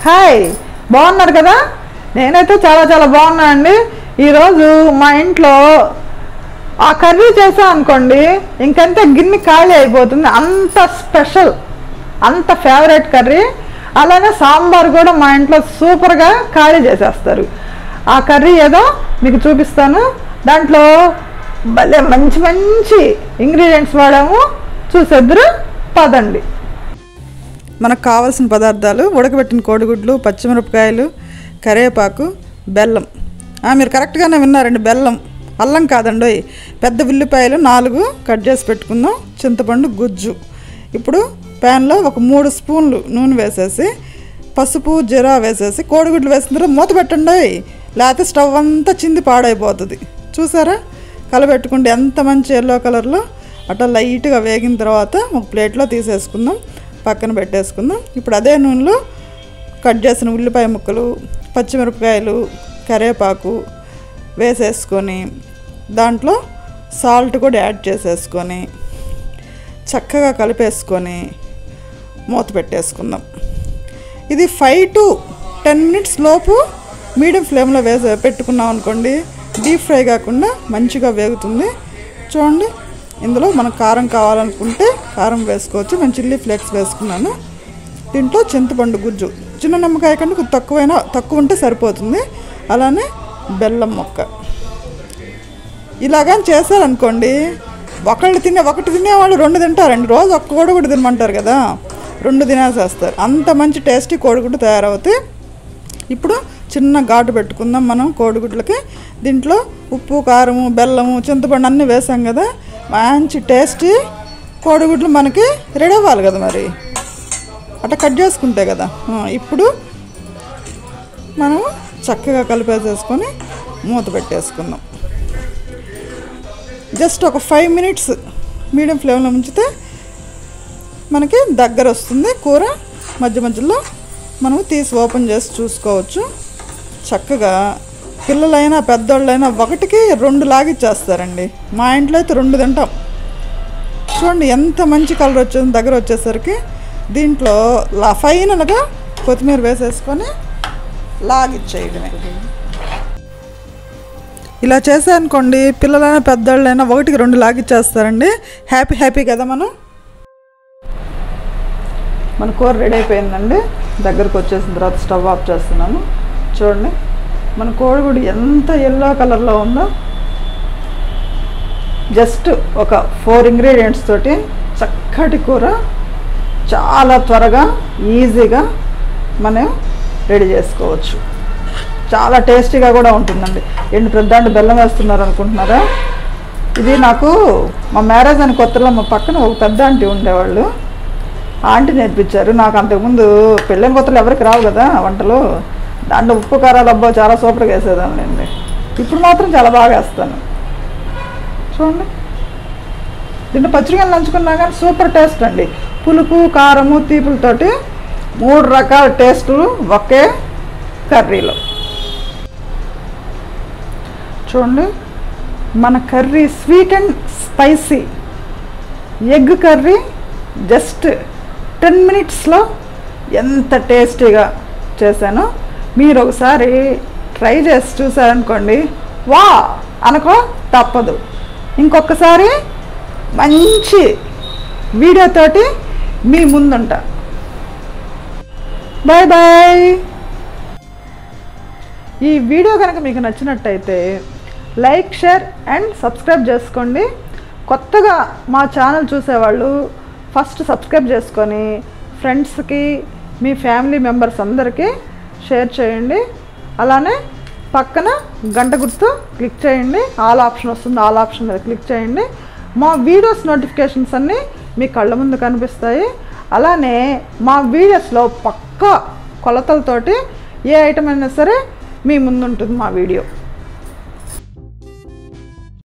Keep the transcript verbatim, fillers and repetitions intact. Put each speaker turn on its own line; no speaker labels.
Hi, బాగున్నారు కదా? నేనైతే చాలా చాలా బాగున్నా అండి. ఈరోజు మా ఇంట్లో ఆ కర్రీ చేసా అనుకోండి, ఇంకంతే గిన్నె ఖాళీ అయిపోతుంది. అంత స్పెషల్, అంత ఫేవరెట్ కర్రీ. అలానే సాంబార్ కూడా మా ఇంట్లో సూపర్గా ఖాళీ చేసేస్తారు. ఆ కర్రీ ఏదో మీకు చూపిస్తాను. దాంట్లో భలే మంచి మంచి ఇంగ్రీడియంట్స్ వాడాము, చూసేద్దరు పదండి. మనకు కావాల్సిన పదార్థాలు: ఉడకబెట్టిన కోడిగుడ్లు, పచ్చిమిరపకాయలు, కరివేపాకు, బెల్లం. మీరు కరెక్ట్గానే విన్నారండి, బెల్లం, అల్లం కాదండి. పెద్ద ఉల్లిపాయలు నాలుగు కట్ చేసి పెట్టుకుందాం. చింతపండు గుజ్జు. ఇప్పుడు ప్యాన్లో ఒక మూడు స్పూన్లు నూనె వేసేసి పసుపు జీరా వేసేసి కోడిగుడ్లు వేసిన తర్వాత మూత పెట్టండి, లేకపోతే స్టవ్ అంతా చింది పాడైపోతుంది. చూసారా, కలబెట్టుకుంటే ఎంత మంచి ఎల్లో కలర్లో అట్లా లైట్గా వేగిన తర్వాత ఒక ప్లేట్లో తీసేసుకుందాం, పక్కన పెట్టేసుకుందాం. ఇప్పుడు అదే నూనెలో కట్ చేసిన ఉల్లిపాయ ముక్కలు, పచ్చిమిరపకాయలు, కరివేపాకు వేసేసుకొని దాంట్లో సాల్ట్ కూడా యాడ్ చేసేసుకొని చక్కగా కలిపేసుకొని మూత పెట్టేసుకుందాం. ఇది ఫైవ్ టు టెన్ మినిట్స్ లోపు మీడియం ఫ్లేమ్లో వేసే పెట్టుకున్నాం అనుకోండి, డీప్ ఫ్రై కాకుండా మంచిగా వేగుతుంది. చూడండి, ఇందులో మనకు కారం కావాలనుకుంటే కారం వేసుకోవచ్చు. నేను చిల్లీ ఫ్లేక్స్ వేసుకున్నాను. దీంట్లో చింతపండు గుజ్జు, చిన్న నిమ్మకాయ కంటే కొంచెం తక్కువైనా తక్కువ ఉంటే సరిపోతుంది. అలానే బెల్లం మొక్క. ఇలాగా చేశారనుకోండి, ఒకళ్ళు తినే ఒకటి తినేవాళ్ళు రెండు తింటారండి. రోజు ఒక్క కోడిగుడ్డు తినమంటారు కదా, రెండు తినేసేస్తారు. అంత మంచి టేస్టీ కోడిగుడ్డు తయారవుతాయి. ఇప్పుడు చిన్న ఘాటు పెట్టుకుందాం మనం కోడిగుడ్లకి. దీంట్లో ఉప్పు, కారము, బెల్లము, చింతపండు అన్నీ వేసాం కదా, మంచి టేస్టీ కోడిగుడ్లు మనకి రెడీ అవ్వాలి కదా, మరి అట్లా కట్ చేసుకుంటే కదా. ఇప్పుడు మనం చక్కగా కలిపేసేసుకొని మూత పెట్టేసుకుందాం. జస్ట్ ఒక ఫైవ్ మినిట్స్ మీడియం ఫ్లేమ్లో ఉంచితే మనకి దగ్గర వస్తుంది కూర. మధ్య మధ్యలో మనం తీసి ఓపెన్ చేసి చూసుకోవచ్చు. చక్కగా పిల్లలైనా పెద్దోళ్ళైనా ఒకటికి రెండు లాగిచ్చేస్తారండి. మా ఇంట్లో అయితే రెండు తింటాం. చూడండి ఎంత మంచి కలర్ వచ్చింది దగ్గర వచ్చేసరికి. దీంట్లో లా ఫైనల్గా కొత్తిమీర వేసేసుకొని లాగిచ్చేయడమే. ఇలా చేసానుకోండి, పిల్లలైనా పెద్దోళ్ళైనా ఒకటికి రెండు లాగిచ్చేస్తారండి. హ్యాపీ హ్యాపీ కదా. మనం మన కూర రెడీ అయిపోయిందండి. దగ్గరకు వచ్చేసిన తర్వాత స్టవ్ ఆఫ్ చేస్తున్నాను. చూడండి, మన కోడిగుడ్డు ఎంత ఎల్లో కలర్లో ఉందో. జస్ట్ ఒక ఫోర్ ఇంగ్రీడియంట్స్ తోటి చక్కటి కూర చాలా త్వరగా ఈజీగా మనం రెడీ చేసుకోవచ్చు. చాలా టేస్టీగా కూడా ఉంటుందండి. ఎండు పెద్దాంటి బెల్లం వేస్తున్నారు అనుకుంటున్నారా? ఇది నాకు మా మ్యారేజ్ అని కొత్తలో మా పక్కన ఒక పెద్ద ఆంటీ ఉండేవాళ్ళు. ఆంటీ నేర్పించారు నాకు. అంతకుముందు పెళ్ళైన కొత్తలు ఎవరికి రావు కదా వంటలు. దాంట్లో ఉప్పు కారాలు అబ్బా చాలా సూపర్గా వేసేదాన్ని అండి. ఇప్పుడు మాత్రం చాలా బాగా వేస్తాను. చూడండి, దీంట్లో పచ్చిమిరపకాయలు నంచుకున్నా కానీ సూపర్ టేస్ట్ అండి. పులుపు, కారము, తీపులతోటి మూడు రకాల టేస్టులు ఒకే కర్రీలో. చూడండి, మన curry sweet and spicy egg curry just ten మినిట్స్లో ఎంత టేస్టీగా చేశానో మీరు ఒకసారి ట్రై చేసి చూసారనుకోండి, వా అనుకో తప్పదు. ఇంకొకసారి మంచి వీడియోతోటి మీ ముందుంటా. Bye bye. ఈ వీడియో కనుక మీకు నచ్చినట్టయితే లైక్, షేర్ అండ్ సబ్స్క్రైబ్ చేసుకోండి. కొత్తగా మా ఛానల్ చూసేవాళ్ళు ఫస్ట్ సబ్స్క్రైబ్ చేసుకొని ఫ్రెండ్స్కి, మీ ఫ్యామిలీ మెంబర్స్ అందరికీ షేర్ చేయండి. అలానే పక్కన గంట గుర్తు క్లిక్ చేయండి. ఆల్ ఆప్షన్ వస్తుంది, ఆల్ ఆప్షన్ మీద క్లిక్ చేయండి. మా వీడియోస్ నోటిఫికేషన్స్ అన్నీ మీ కళ్ళ ముందు కనిపిస్తాయి. అలానే మా వీడియోస్లో పక్కా కొలతలతోటి ఏ ఐటమ్ అయినా సరే మీ ముందు ఉంటుంది మా వీడియో.